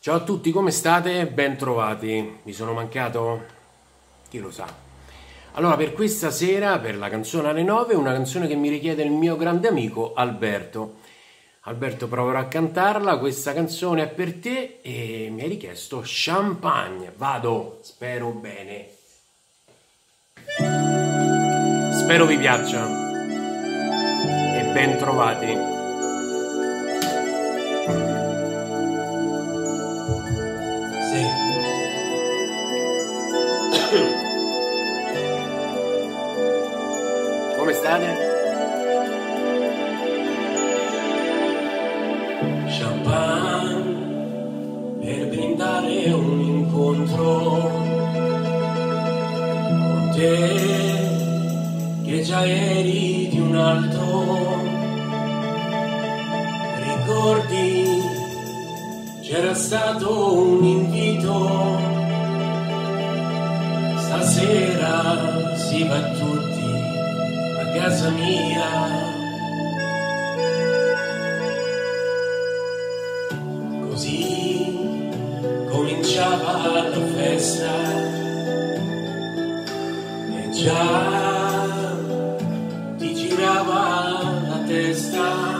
Ciao a tutti, come state? Bentrovati. Mi sono mancato? Chi lo sa. Allora, per questa sera, per la canzone alle 9, una canzone che mi richiede il mio grande amico Alberto. Alberto, proverò a cantarla. Questa canzone è per te e mi hai richiesto Champagne. Vado, spero bene. Spero vi piaccia. E bentrovati. Come state? Champagne per brindare un incontro con te che già eri di un altro. Ricordi c'era stato un invito, stasera si va tutti a casa mia. Così cominciava la festa e già ti girava la testa.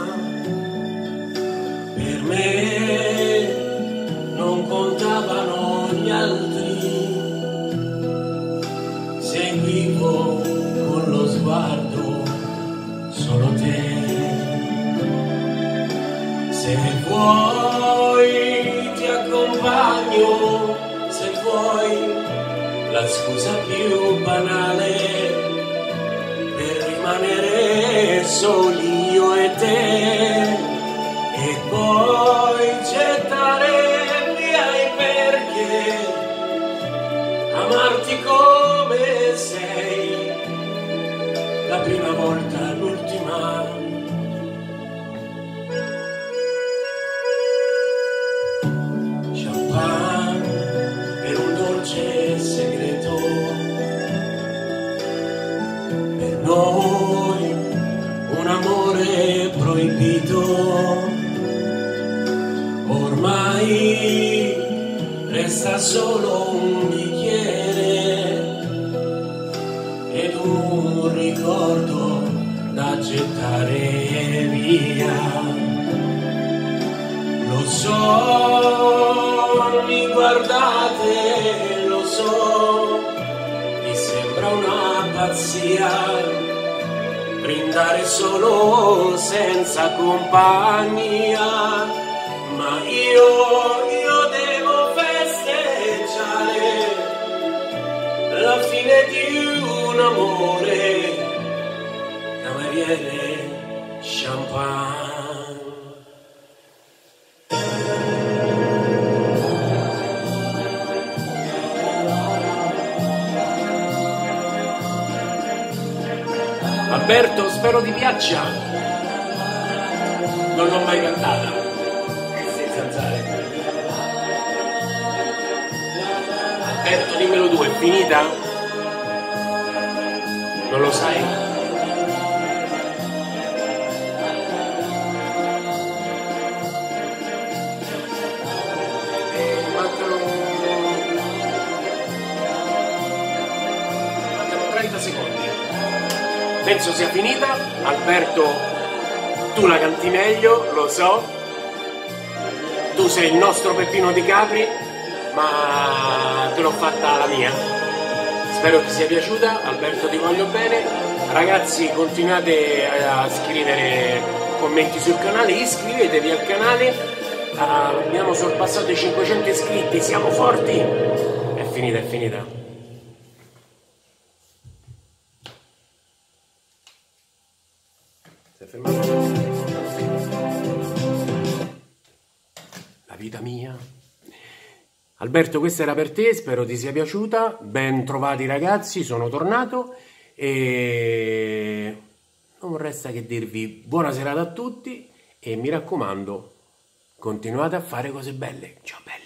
Per me non contavano gli altri, seguivo con lo sguardo solo te. Se vuoi ti accompagno, se vuoi la scusa più banale per rimanere soli io e te, e poi gettare via i perché, amarti come sei, la prima volta, l'ultima. Per un dolce segreto, per noi un amore proibito. Ormai resta solo un bicchiere ed un ricordo da gettare via. Lo so, mi guardate, lo so, mi sembra una pazzia brindare solo senza compagnia, ma io devo festeggiare la fine di un amore. Cameriere, champagne. Alberto, spero ti piaccia. Non l'ho mai cantata. Senza alzare. Alberto, dimmelo tu, è finita? Non lo sai? Mancano 30 secondi. Penso sia finita. Alberto, tu la canti meglio, lo so. Tu sei il nostro Peppino Di Capri, ma te l'ho fatta la mia. Spero ti sia piaciuta. Alberto, ti voglio bene. Ragazzi, continuate a scrivere commenti sul canale, iscrivetevi al canale. Abbiamo sorpassato i 500 iscritti, siamo forti. È finita, è finita. La vita mia. Alberto, questa era per te, spero ti sia piaciuta. Ben trovati ragazzi, sono tornato e non resta che dirvi buona serata a tutti e mi raccomando, continuate a fare cose belle. Ciao belli.